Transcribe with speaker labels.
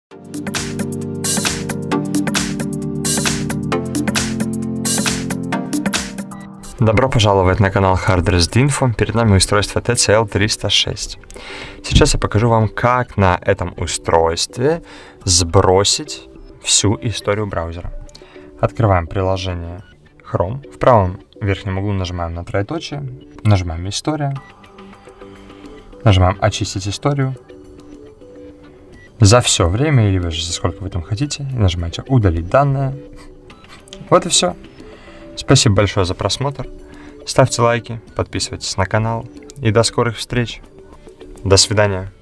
Speaker 1: Добро пожаловать на канал Hardress Info. Перед нами устройство TCL 306. Сейчас я покажу вам, как на этом устройстве сбросить всю историю браузера. Открываем приложение Chrome. В правом верхнем углу нажимаем на троеточие, нажимаем «История», нажимаем «Очистить историю». За все время, или же за сколько вы там хотите, нажимаете «Удалить данные». Вот и все. Спасибо большое за просмотр. Ставьте лайки, подписывайтесь на канал и до скорых встреч. До свидания.